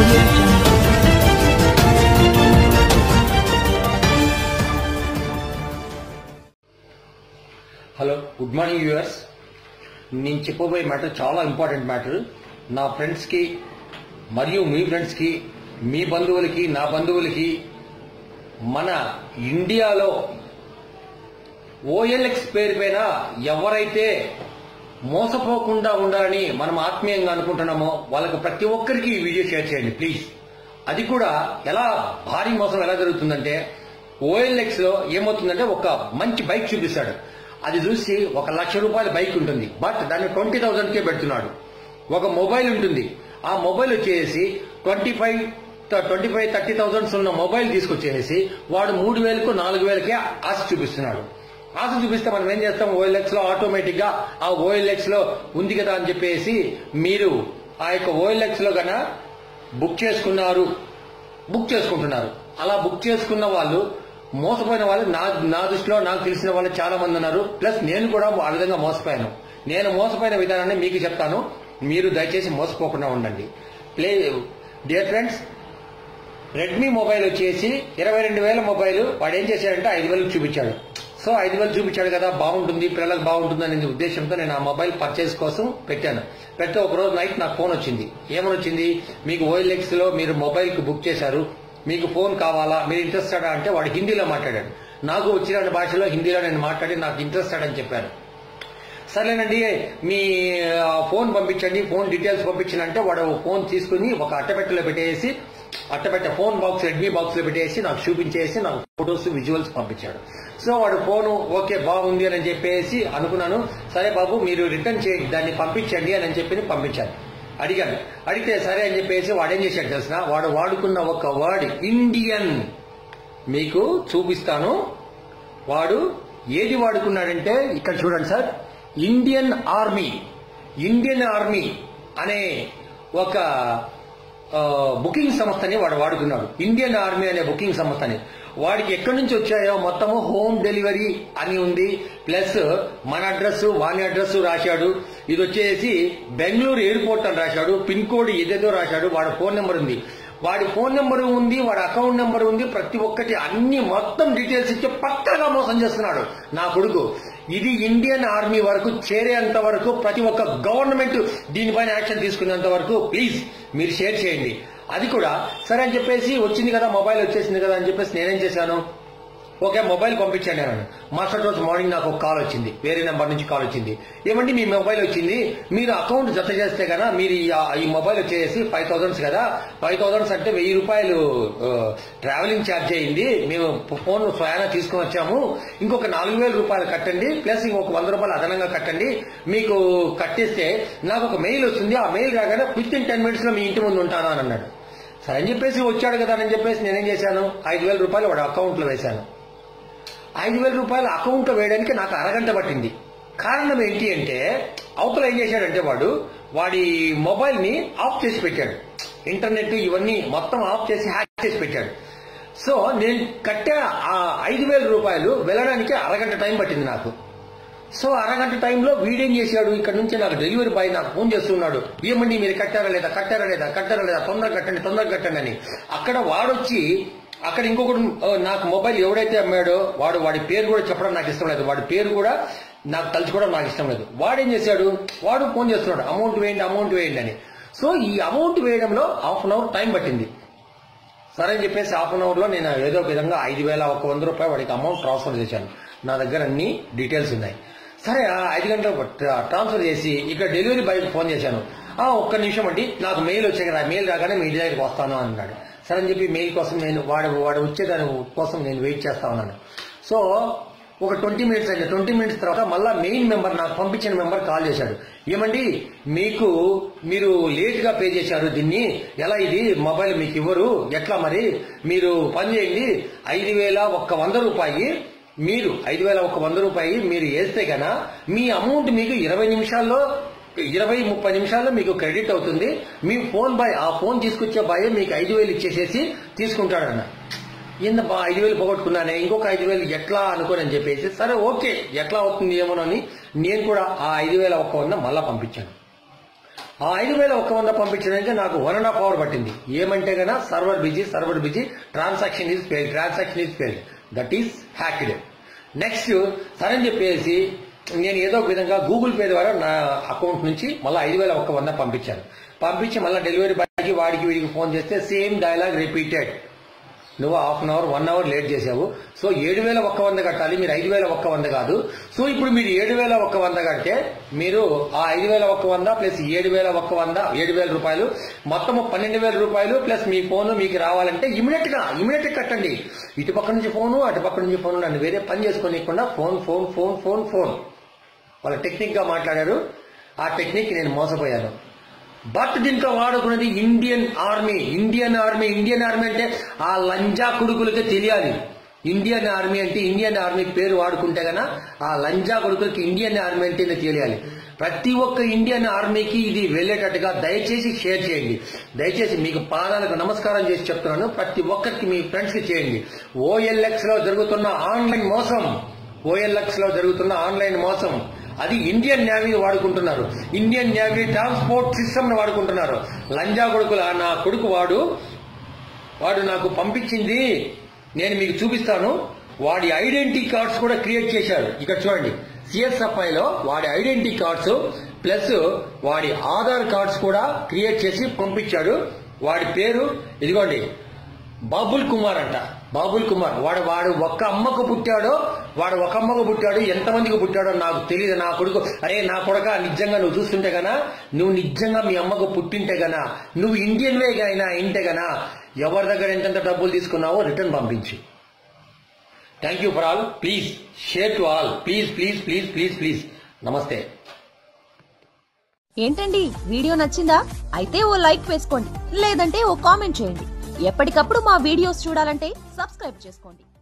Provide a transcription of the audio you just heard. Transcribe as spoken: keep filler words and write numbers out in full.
audio jungle. Hello, good morning viewers. నేను చెప్పబోయే matter చాలా ఇంపార్టెంట్ మ్యాటర్. నా ఫ్రెండ్స్కి మరియు మీ ఫ్రెండ్స్కి, మీ బంధువులకి, నా బంధువులకి, మన ఇండియాలో ఓఎల్ఎక్స్ పేరు పైన ఎవరైతే మోసపోకుండా ఉండాలని మనం ఆత్మీయంగా అనుకుంటున్నామో వాళ్ళకి ప్రతి ఒక్కరికి ఈ వీడియో షేర్ చేయండి ప్లీజ్. అది కూడా ఎలా భారీ మోసం ఎలా జరుగుతుందంటే, ఓఎల్ఎక్స్ లో ఏమవుతుందంటే ఒక మంచి బైక్ చూపిస్తాడు. అది చూసి ఒక లక్ష రూపాయల బైక్ ఉంటుంది, బట్ దాన్ని ట్వంటీ థౌసండ్ కే పెడుతున్నాడు. ఒక మొబైల్ ఉంటుంది, ఆ మొబైల్ వచ్చేసి twenty five twenty five thirty thousands ఉన్న మొబైల్ తీసుకొచ్చేసి వాడు మూడు వేలకు నాలుగు వేలకే ఆశ చూపిస్తున్నాడు. ఆశ చూపిస్తే మనం ఏం చేస్తాం, ఓఎల్ఎక్స్ లో ఆటోమేటిక్ గా ఆ ఓఎల్ఎక్స్ లో ఉంది కదా అని చెప్పేసి మీరు ఆ యొక్క ఓఎల్ఎక్స్ లో గన బుక్ చేసుకున్నారు బుక్ చేసుకుంటున్నారు. అలా బుక్ చేసుకున్న వాళ్ళు మోసపోయిన వాళ్ళు నా నా దృష్టిలో నాకు తెలిసిన వాళ్ళు చాలా మంది ఉన్నారు. ప్లస్ నేను కూడా ఆ విధంగా మోసపోయాను. నేను మోసపోయిన విధానాన్ని మీకు చెప్తాను, మీరు దయచేసి మోసపోకుండా ఉండండి. Play dear friends, Redmi mobile వచ్చేసి ఇరవై రెండు వేల మొబైల్ వాడు ఏం చేశాడంటే ఐదు వేలకు చూపించాడు. సో ఐదు వేలు చూపించాడు కదా, బాగుంటుంది, పిల్లలకు బాగుంటుంది అనే ఉద్దేశంతో నేను ఆ మొబైల్ పర్చేస్ కోసం పెట్టాను. పెడితే ఒక రోజు నైట్ నాకు ఫోన్ వచ్చింది. ఏమని వచ్చింది, మీకు ఓఎల్ఎక్స్ లో మీరు మొబైల్ కు బుక్ చేశారు, మీకు ఫోన్ కావాలా, మీరు ఇంట్రెస్టెడ్ అంటే వాడు హిందీలో మాట్లాడాడు. నాకు వచ్చిన భాషలో హిందీలో నేను మాట్లాడి నాకు ఇంట్రెస్టెడ్ అని చెప్పాను. సరేనండి, మీ ఫోన్ పంపించండి, ఫోన్ డీటెయిల్స్ పంపించండి. వాడు ఫోన్ తీసుకుని ఒక అట్టపెట్టెలో పెట్టేసి, అట్టపెట్ట ఫోన్ బాక్స్ రెడ్మీ బాక్స్ లో పెట్టేసి నాకు చూపించేసి నాకు ఫొటోస్ విజువల్స్ పంపించాడు. సో వాడు ఫోన్ ఓకే బాగుంది అని చెప్పేసి అనుకున్నాను. సరే బాబు మీరు రిటర్న్ చేయండి, దాన్ని పంపించండి అని చెప్పి పంపించాను. అడిగాను, అడిగితే సరే అని చెప్పేసి వాడు ఏం చేశాడు తెలిసిన, వాడు వాడుకున్న ఒక వర్డ్ ఇండియన్ మీకు చూపిస్తాను. వాడు ఏది వాడుకున్నాడంటే ఇక్కడ చూడండి sir, Indian army Indian army అనే ఒక బుకింగ్ సంస్థని వాడు వాడుకున్నాడు. ఇండియన్ ఆర్మీ అనే బుకింగ్ సంస్థని వాడికి ఎక్కడి నుంచి వచ్చాయో మొత్తము హోమ్ డెలివరీ అని ఉంది. ప్లస్ మన అడ్రస్ వాని అడ్రస్ రాశాడు. ఇది వచ్చేసి బెంగళూరు ఎయిర్పోర్ట్ అని రాశాడు. పిన్ కోడ్ ఏదేదో రాశాడు. వాడి ఫోన్ నెంబర్ ఉంది, వాడి ఫోన్ నెంబర్ ఉంది, వాడి అకౌంట్ నెంబర్ ఉంది. ప్రతి ఒక్కటి అన్ని మొత్తం డీటెయిల్స్ ఇచ్చి పక్కగా మోసం చేస్తున్నాడు నా కొడుకు. ఇది ఇండియన్ ఆర్మీ వరకు చేరేంత వరకు ప్రతి ఒక్క గవర్నమెంట్ దీనిపైన యాక్షన్ తీసుకునేంత వరకు ప్లీజ్ మీరు షేర్ చేయండి. అది కూడా సరే అని చెప్పేసి వచ్చింది కదా, మొబైల్ వచ్చేసింది కదా అని చెప్పేసి నేనేం చేశాను, ఓకే మొబైల్ పంపించండి అన్నాను. మరుసటి రోజు మార్నింగ్ నాకు ఒక కాల్ వచ్చింది, వేరే నెంబర్ నుంచి కాల్ వచ్చింది. ఏమండి మీ మొబైల్ వచ్చింది, మీరు అకౌంట్ జత చేస్తే కదా మీరు ఈ మొబైల్ వచ్చేసి ఫైవ్ థౌసండ్స్ కదా, ఫైవ్ థౌసండ్స్ అంటే వెయ్యి రూపాయలు ట్రావెలింగ్ ఛార్జ్ అయింది, మేము ఫోన్ స్వయానా తీసుకుని వచ్చాము, ఇంకొక నాలుగు వేల రూపాయలు కట్టండి, ప్లస్ ఇంకొక వంద రూపాయలు అదనంగా కట్టండి, మీకు కట్టిస్తే నాకు ఒక మెయిల్ వస్తుంది, ఆ మెయిల్ రాగానే విత్ ఇన్ టెన్ మినిట్స్ లో మీ ఇంటి ముందు ఉంటాను అని అన్నాడు. సరే అని చెప్పేసి వచ్చాడు కదా అని చెప్పేసి నేనేం చేశాను, ఐదు వేల రూపాయలు వాడు అకౌంట్ లో వేశాను. ఐదు వేల రూపాయలు అకౌంట్ లో వేయడానికి నాకు అరగంట పట్టింది. కారణం ఏంటి అంటే, అవతల ఏం చేశాడంటే వాడు వాడి మొబైల్ ని ఆఫ్ చేసి పెట్టాడు, ఇంటర్నెట్ ఇవన్నీ మొత్తం ఆఫ్ చేసి హ్యాక్ చేసి పెట్టాడు. సో నేను కట్టే ఆ ఐదు వేల రూపాయలు వెళ్ళడానికి అరగంట టైం పట్టింది నాకు. సో అరగంట టైంలో వీడేం చేశాడు, ఇక్కడ నుంచి నాకు డెలివరీ బాయ్ నాకు ఫోన్ చేస్తున్నాడు, ఏమండి మీరు కట్టారా లేదా కట్టారా లేదా కట్టారా లేదా తొందరగా కట్టండి తొందరగా కట్టండి అని. అక్కడ వాడొచ్చి అక్కడ ఇంకొకటి నాకు మొబైల్ ఎవడైతే అమ్మాడో వాడు వాడి పేరు కూడా చెప్పడం నాకు ఇష్టం లేదు, వాడి పేరు కూడా నాకు తలుచుకోవడం నాకు ఇష్టం లేదు. వాడేం చేశాడు, వాడు ఫోన్ చేస్తున్నాడు అమౌంట్ వేయండి అమౌంట్ వేయండి అని. సో ఈ అమౌంట్ వేయడంలో హాఫ్ అన్ అవర్ టైం పట్టింది. సరే అని చెప్పేసి హాఫ్ అన్ అవర్ లో నేను ఏదో విధంగా ఐదు వేల ఒక వంద రూపాయలు వాడికి అమౌంట్ ట్రాన్స్ఫర్ చేశాను. నా దగ్గర అన్ని డీటెయిల్స్ ఉన్నాయి. సరే ఐదు గంటలకు ట్రాన్స్ఫర్ చేసి ఇక్కడ డెలివరీ బాయ్కి ఫోన్ చేశాను. ఆ ఒక్క నిమిషం అండి నాకు మెయిల్ వచ్చాయి కదా, మెయిల్ రాగానే మీ ఇంటి దగ్గరికి వస్తాను అన్నాడు. సరే అని చెప్పి మెయిల్ కోసం నేను వాడు వాడు వచ్చేదాని కోసం నేను వెయిట్ చేస్తా ఉన్నాను. సో ఒక ట్వంటీ మినిట్స్ అయింది. ట్వంటీ మినిట్స్ తర్వాత మళ్ళా మెయిన్ మెంబర్ నాకు పంపించిన మెంబర్ కాల్ చేశాడు. ఏమండి మీకు మీరు లేట్ గా పే చేశారు దీన్ని, ఎలా ఇది మొబైల్ మీకు ఇవ్వరు ఎట్లా, మరి మీరు పని చేయండి, ఐదు వేల ఒక్క వంద రూపాయి మీరు ఐదు వేల ఒక్క వంద రూపాయి మీరు వేస్తే గన మీ అమౌంట్ మీకు ఇరవై నిమిషాల్లో ఇరవై ముప్పై నిమిషాల్లో మీకు క్రెడిట్ అవుతుంది. మీ ఫోన్ బాయ్ ఆ ఫోన్ తీసుకొచ్చే బాయ్ మీకు ఐదు వేలు ఇచ్చేసేసి తీసుకుంటాడన్న. ఇంత ఐదు వేలు పోగొట్టుకున్నానే, ఇంకొక ఐదు వేలు ఎట్లా అనుకోని అని చెప్పేసి సరే ఓకే ఎట్లా అవుతుంది ఏమోనని నేను కూడా ఆ ఐదు వేల ఒక్క వంద మళ్ళా పంపించాను. ఆ ఐదు వేల ఒక్క వంద పంపించడానికి నాకు వన్ అండ్ హాఫ్ అవర్ పట్టింది. ఏమంటే గన server busy server busy transaction is fail transaction is fail that is hacked. Next సరే అని చెప్పేసి నేను ఏదో ఒక విధంగా గూగుల్ పే ద్వారా నా అకౌంట్ నుంచి మళ్ళీ ఐదు వేల ఒక్క వంద పంపించాను. పంపించి మళ్ళీ డెలివరీ బాయ్కి వాడికి వీడికి ఫోన్ చేస్తే సేమ్ డైలాగ్ రిపీటెడ్. నువ్వు half an hour one hour late చేసావు, సో ఏడు వేల ఒక్క వంద కట్టాలి, మీరు ఐదు వేల ఒక్క వంద కాదు. సో ఇప్పుడు మీరు ఏడు వేల ఒక్క వంద కడితే మీరు ఆ ఐదు వేల ఒక్క వంద ప్లస్ ఏడు వేల ఒక్క వంద ఏడు వేల రూపాయలు మొత్తం పన్నెండు వేల రూపాయలు ప్లస్ మీ ఫోన్ మీకు రావాలంటే ఇమీడియట్ గా ఇమీడియట్ గా కట్టండి. ఇటు పక్క నుంచి ఫోను అటు పక్క నుంచి ఫోను, నన్ను వేరే పని చేసుకోనికుండా phone phone phone phone phone వాళ్ళ టెక్నిక్ గా మాట్లాడారు. ఆ టెక్నిక్ నేను మోసపోయాను. బట్ దీంట్లో వాడుకున్నది Indian army. Indian army Indian army అంటే ఆ లంజా కొడుకులకి తెలియాలి. ఇండియన్ ఆర్మీ అంటే ఇండియన్ ఆర్మీ పేరు వాడుకుంటే గన ఆ లంజా కొడుకులకి ఇండియన్ ఆర్మీ అంటే తెలియాలి. ప్రతి ఒక్క ఇండియన్ ఆర్మీకి ఇది వెళ్లేటట్టుగా దయచేసి షేర్ చేయండి. దయచేసి మీకు పాదాలకు నమస్కారం చేసి చెప్తున్నాను, ప్రతి ఒక్కరికి మీ ఫ్రెండ్స్ కి చేయండి. ఓఎల్ఎక్స్ లో జరుగుతున్న ఆన్లైన్ మోసం ఓఎల్ఎక్స్ లో జరుగుతున్న ఆన్లైన్ మోసం అది ఇండియన్ నేవీ వాడుకుంటున్నారు. ఇండియన్ నేవీ ట్రాన్స్పోర్ట్ సిస్టమ్ ను వాడుకుంటున్నారు. లంజా కొడుకులు నా కొడుకు వాడు వాడు నాకు పంపించింది నేను మీకు చూపిస్తాను. వాడి ఐడెంటిటీ కార్డ్స్ కూడా క్రియేట్ చేశాడు. ఇక్కడ చూడండి, సిఎస్ఎఫ్ఐ లో వాడి ఐడెంటిటీ కార్డ్స్ ప్లస్ వాడి ఆధార్ కార్డ్స్ కూడా క్రియేట్ చేసి పంపించాడు. వాడి పేరు ఇదిగోండి, బాబుల్ కుమార్ అంట. బాబుల్ కుమార్ వాడు వాడు ఒక్క అమ్మకు పుట్టాడో వాడు ఒక అమ్మకు పుట్టాడు, ఎంతమందికి పుట్టాడో నాకు తెలియదు. నా కొడుకు అరే నా కొడుక నిజంగా నువ్వు చూస్తుంటే గనా, నువ్వు నిజంగా మీ అమ్మకు పుట్టింటే గనా, నువ్వు ఇండియన్ వే అయినా ఇంటే గనా, ఎవరి దగ్గర ఎంతెంత డబ్బులు తీసుకున్నావో రిటర్న్ పంపించు. Thank you for all. Please share to all. Please please please please please నమస్తే. ఏంటండి వీడియో నచ్చిందా? అయితే ఓ లైక్ వేసుకోండి, లేదంటే ఓ కామెంట్ చేయండి. ఎప్పటికప్పుడు మా వీడియోస్ చూడాలంటే సబ్స్క్రైబ్ చేసుకోండి.